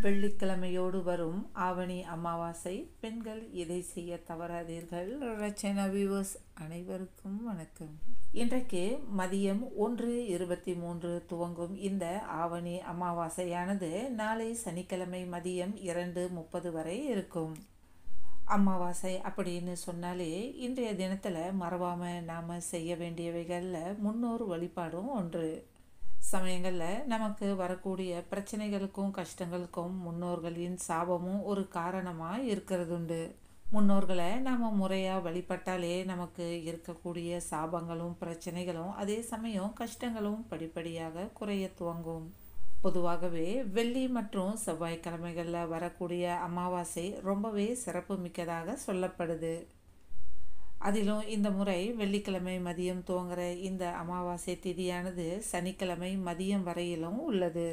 வெள்ளிக்கிழமையோடு வரும் ஆவணி அமாவாசை. பெண்கள் இதை செய்ய தவறாதீர்கள். ரச்சனா வியூவர்ஸ் அனைவருக்கும் வணக்கம். இன்றைக்கு மதியம் 1:23 துவங்கும் இந்த ஆவணி அமாவாசையானது நாளை சனிக்கிழமை மதியம் 2:30 வரை இருக்கும். அமாவாசை அப்படின்னு சொன்னாலே இன்றைய தினத்தில் மறவாமல் நாம் செய்ய வேண்டியவைகளில் முன்னோர் வழிபாடும் ஒன்று. சமயங்களில் நமக்கு வரக்கூடிய பிரச்சனைகளுக்கும் கஷ்டங்களுக்கும் முன்னோர்களின் சாபமும் ஒரு காரணமாக இருக்கிறதுண்டு. முன்னோர்களை நாம் முறையாக வழிபட்டாலே நமக்கு இருக்கக்கூடிய சாபங்களும் பிரச்சனைகளும் அதே சமயம் கஷ்டங்களும் படிப்படியாக குறைய துவங்கும். பொதுவாகவே வெள்ளி மற்றும் செவ்வாய்க்கிழமைகளில் வரக்கூடிய அமாவாசை ரொம்பவே சிறப்பு மிக்கதாக சொல்லப்படுது. அதிலும் இந்த முறை வெள்ளிக்கிழமை மதியம் துவங்குற இந்த அமாவாசை திதியானது சனிக்கிழமை மதியம் வரையிலும் உள்ளது.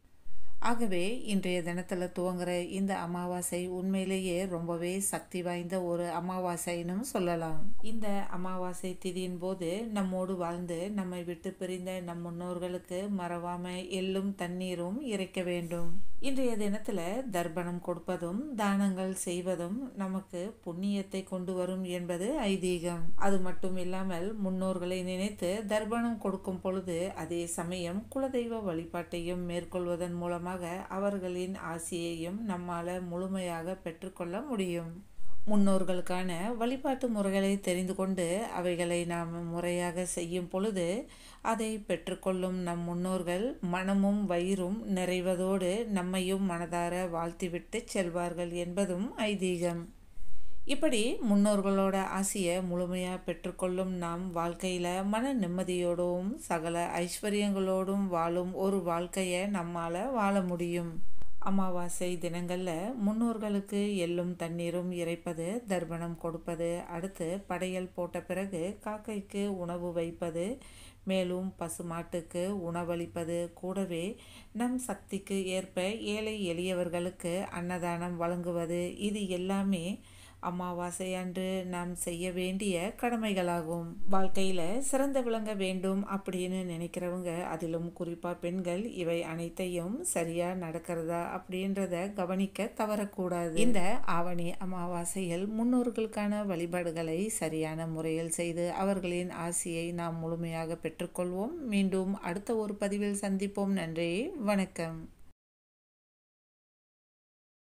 ஆகவே இன்றைய தினத்தில் துவங்குற இந்த அமாவாசை உண்மையிலேயே ரொம்பவே சக்தி வாய்ந்த ஒரு அமாவாசைன்னு சொல்லலாம். இந்த அமாவாசை திதியின் போது நம்மோடு வாழ்ந்து நம்மை விட்டு பிரிந்த நம் முன்னோர்களுக்கு மறவாம எள்ளும் தண்ணீரும் இறைக்க வேண்டும். இன்றைய தினத்தில் தர்ப்பணம் கொடுப்பதும் தானங்கள் செய்வதும் நமக்கு புண்ணியத்தை கொண்டு வரும் என்பது ஐதீகம். அது மட்டும் இல்லாமல் முன்னோர்களை நினைத்து தர்ப்பணம் கொடுக்கும் பொழுது அதே சமயம் குலதெய்வ வழிபாட்டையும் மேற்கொள்வதன் மூலமாக அவர்களின் ஆசியையும் நம்மால் முழுமையாக பெற்றுக்கொள்ள முடியும். முன்னோர்களுக்கான வழிபாட்டு முறைகளை தெரிந்து கொண்டு அவைகளை நாம் முறையாக செய்யும் பொழுது அதை பெற்றுக்கொள்ளும் நம் முன்னோர்கள் மனமும் வயிறும் நிறைவதோடு நம்மையும் மனதார வாழ்த்திவிட்டு செல்வார்கள் என்பதும் ஐதீகம். இப்படி முன்னோர்களோட ஆசையை முழுமையாக பெற்றுக்கொள்ளும் நாம் வாழ்க்கையில் மன நிம்மதியோடும் சகல ஐஸ்வர்யங்களோடும் வாழும் ஒரு வாழ்க்கையை நம்மால் வாழ முடியும். அமாவாசை தினங்களில் முன்னோர்களுக்கு எள்ளும் தண்ணீரும் இறைப்பது, தர்ப்பணம் கொடுப்பது, அடுத்து படையல் போட்ட பிறகு காக்கைக்கு உணவு வைப்பது, மேலும் பசுமாட்டுக்கு உணவளிப்பது, கூடவே நம் சக்திக்கு ஏற்ப ஏழை எளியவர்களுக்கு அன்னதானம் வழங்குவது, இது எல்லாமே அமாவாசை அன்று நாம் செய்ய வேண்டிய கடமைகளாகும். வாழ்க்கையில் சிறந்த விளங்க வேண்டும் அப்படின்னு நினைக்கிறவங்க, அதிலும் குறிப்பாக பெண்கள், இவை அனைத்தையும் சரியாக நடக்கிறதா அப்படின்றத கவனிக்க தவறக்கூடாது. இந்த ஆவணி அமாவாசையில் முன்னோர்களுக்கான வழிபாடுகளை சரியான முறையில் செய்து அவர்களின் ஆசியை நாம் முழுமையாக பெற்றுக்கொள்வோம். மீண்டும் அடுத்த ஒரு பதிவில் சந்திப்போம். நன்றி, வணக்கம்.